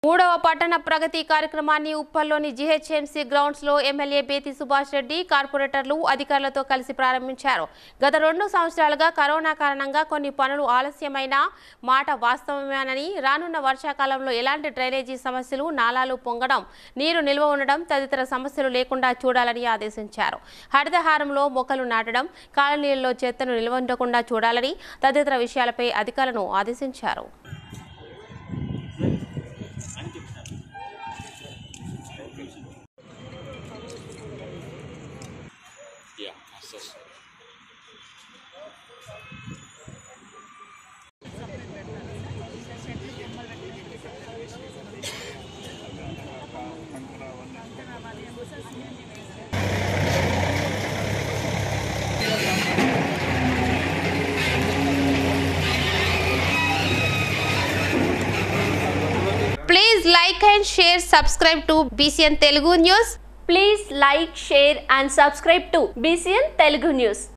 మూడవ పట్టణ ప్రగతి కార్యక్రమాన్ని ఉప్పల్లోని జీహెచ్ఎంసీ గ్రౌండ్స్ లో ఎమ్మెల్యే బేతి సుభాష్ రెడ్డి కార్పొరేటర్లు అధికారులతో కలిసి ప్రారంభించారు. గత 2 సంవత్సరాలుగా కరోనా కారణంగా కొన్ని పనులు ఆలస్యమైన మాట వాస్తవమేనని, రానున్న వర్షాకాలంలో ఎలాంటి డ్రైనేజీ సమస్యలు, నాలాలు పొంగడం, నీరు నిల్వ ఉండడం తదితర సమస్యలు లేకుండా చూడాలని ఆదేశించారు. హరితహారంలో మొక్కలు నాటడం, కాలనీల్లో చెత్తను నిల్వ ఉండకుండా చూడాలని తదితర విషయాలపై అధికారులను ఆదేశించారు. Please like and share, subscribe to Bcn Telugu News. Please like, share and subscribe to Bcn Telugu News.